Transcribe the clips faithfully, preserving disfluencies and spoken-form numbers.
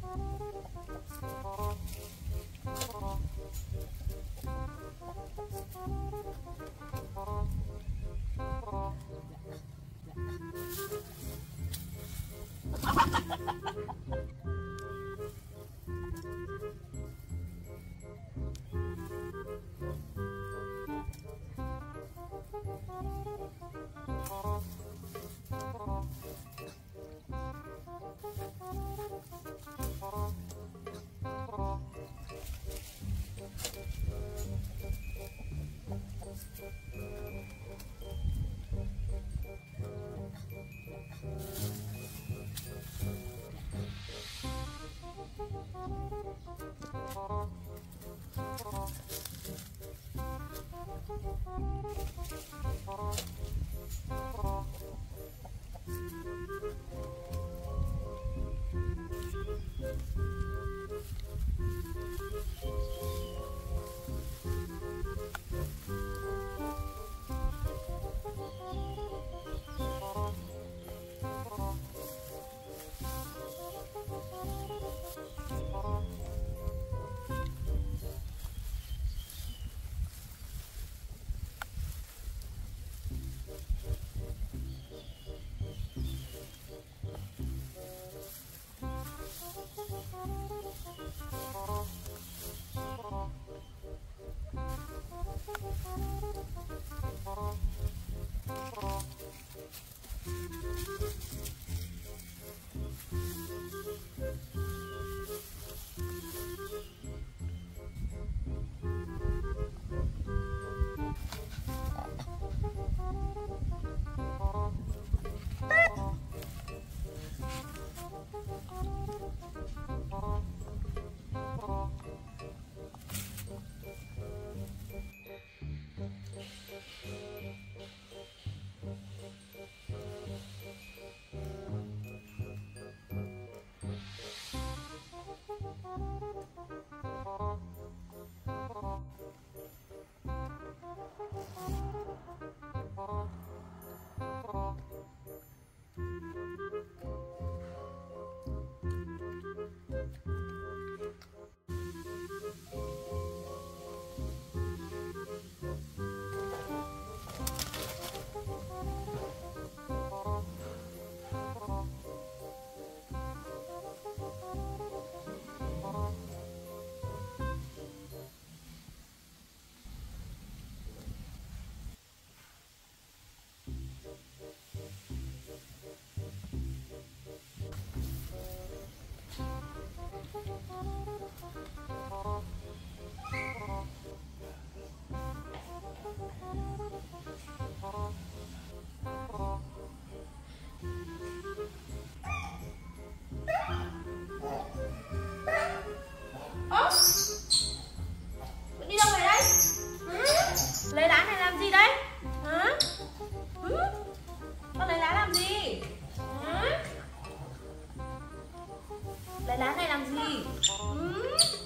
Lấy lá này làm gì? Ừ?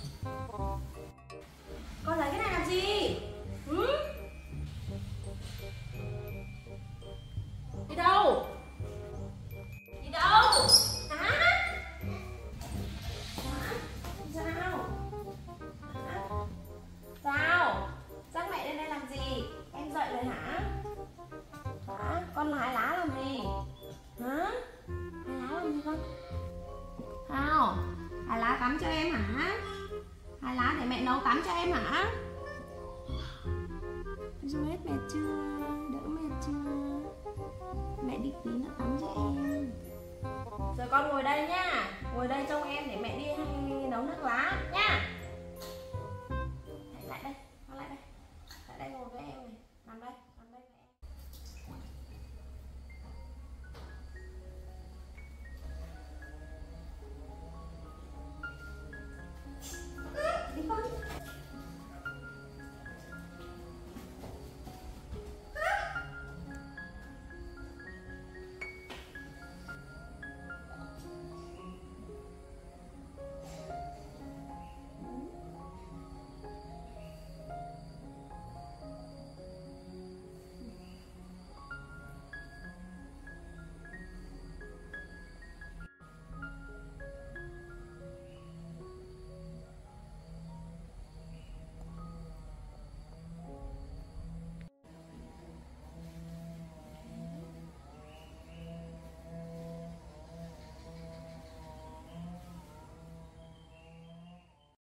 Con lấy cái này làm gì? Ừ? Đi đâu? Đi đâu? Hả? Hả? Sao? Hả? Sao? Dắt mẹ lên đây làm gì? Em dậy rồi hả? Hả? Con hái lá làm gì? Hả? Hái lá làm gì con? Sao? Hái lá tắm cho em hả? Hái lá để mẹ nấu tắm cho em hả? Juliet mệt chưa? Đỡ mệt chưa? Mẹ đi tí nữa tắm cho em. Giờ con ngồi đây nhá. Ngồi đây trông em để mẹ đi nấu nước lá nhá. Lại đây, con lại đây. Lại đây ngồi với em này. Nằm đây.